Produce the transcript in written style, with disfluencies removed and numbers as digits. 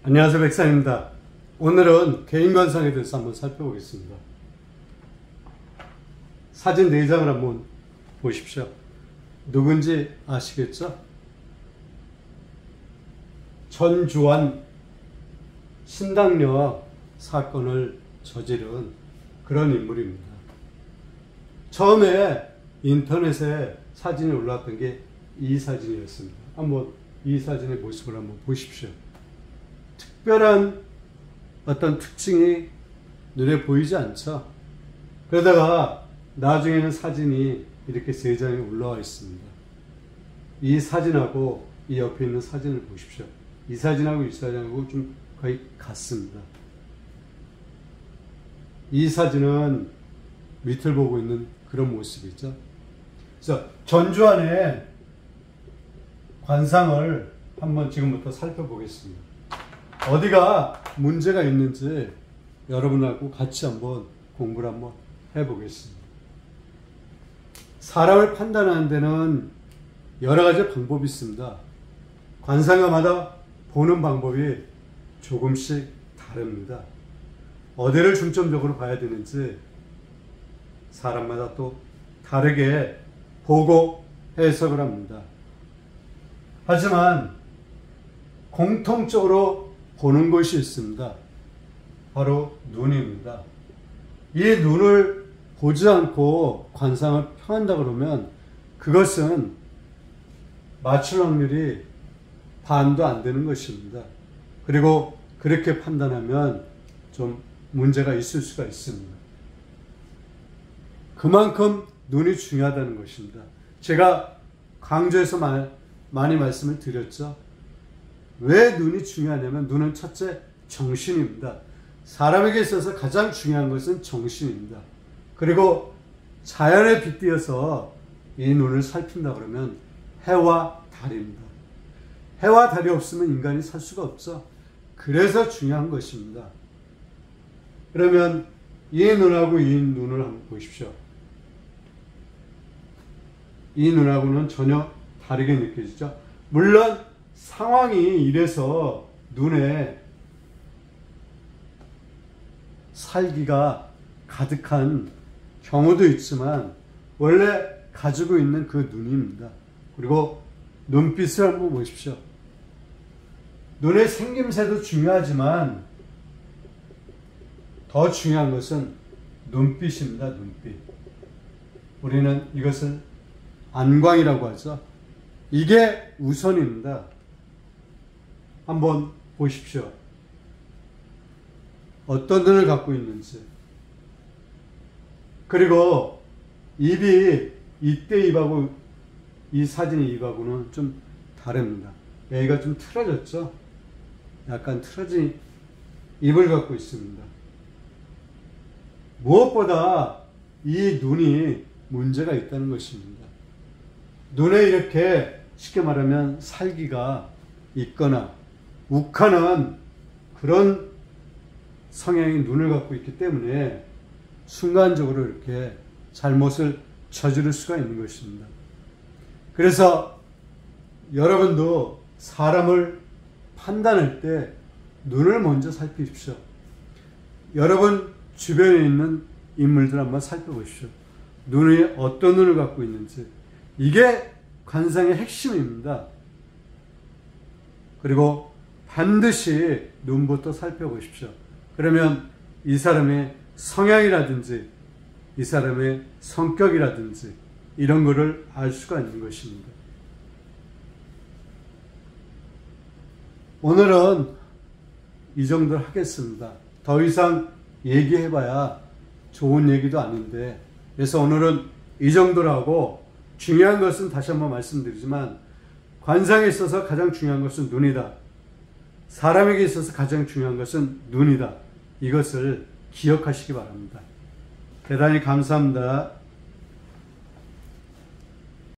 안녕하세요, 백사입니다. 오늘은 개인관상에 대해서 한번 살펴보겠습니다. 사진 4장을 한번 보십시오. 누군지 아시겠죠? 전주환 신당녀 사건을 저지른 그런 인물입니다. 처음에 인터넷에 사진이 올라왔던 게 이 사진이었습니다. 한번 이 사진의 모습을 한번 보십시오. 특별한 어떤 특징이 눈에 보이지 않죠? 그러다가 나중에는 사진이 이렇게 3장에 올라와 있습니다. 이 사진하고 이 옆에 있는 사진을 보십시오. 이 사진하고 이 사진하고 좀 거의 같습니다. 이 사진은 밑을 보고 있는 그런 모습이죠. 그래서 전주환의 관상을 한번 지금부터 살펴보겠습니다. 어디가 문제가 있는지 여러분하고 같이 한번 공부를 한번 해보겠습니다. 사람을 판단하는 데는 여러 가지 방법이 있습니다. 관상가마다 보는 방법이 조금씩 다릅니다. 어디를 중점적으로 봐야 되는지 사람마다 또 다르게 보고 해석을 합니다. 하지만 공통적으로 보는 것이 있습니다. 바로 눈입니다. 이 눈을 보지 않고 관상을 평한다 그러면 그것은 맞출 확률이 반도 안 되는 것입니다. 그리고 그렇게 판단하면 좀 문제가 있을 수가 있습니다. 그만큼 눈이 중요하다는 것입니다. 제가 강조해서 많이 말씀을 드렸죠. 왜 눈이 중요하냐면 눈은 첫째 정신입니다. 사람에게 있어서 가장 중요한 것은 정신입니다. 그리고 자연에 빗대어서 이 눈을 살핀다 그러면 해와 달입니다. 해와 달이 없으면 인간이 살 수가 없죠. 그래서 중요한 것입니다. 그러면 이 눈하고 이 눈을 한번 보십시오. 이 눈하고는 전혀 다르게 느껴지죠. 물론 상황이 이래서 눈에 살기가 가득한 경우도 있지만 원래 가지고 있는 그 눈입니다. 그리고 눈빛을 한번 보십시오. 눈의 생김새도 중요하지만 더 중요한 것은 눈빛입니다. 눈빛. 우리는 이것을 안광이라고 하죠. 이게 우선입니다. 한번 보십시오. 어떤 눈을 갖고 있는지. 그리고 입이 이때 입하고 이 사진의 입하고는 좀 다릅니다. 여기가 좀 틀어졌죠? 약간 틀어진 입을 갖고 있습니다. 무엇보다 이 눈이 문제가 있다는 것입니다. 눈에 이렇게 쉽게 말하면 살기가 있거나 욱하는 그런 성향의 눈을 갖고 있기 때문에 순간적으로 이렇게 잘못을 저지를 수가 있는 것입니다. 그래서 여러분도 사람을 판단할 때 눈을 먼저 살피십시오. 여러분 주변에 있는 인물들 한번 살펴보십시오. 눈이 어떤 눈을 갖고 있는지. 이게 관상의 핵심입니다. 그리고 반드시 눈부터 살펴보십시오. 그러면 이 사람의 성향이라든지 이 사람의 성격이라든지 이런 거를 알 수가 있는 것입니다. 오늘은 이 정도로 하겠습니다. 더 이상 얘기해봐야 좋은 얘기도 아닌데, 그래서 오늘은 이 정도로 하고, 중요한 것은 다시 한번 말씀드리지만 관상에 있어서 가장 중요한 것은 눈이다. 사람에게 있어서 가장 중요한 것은 눈이다. 이것을 기억하시기 바랍니다. 대단히 감사합니다.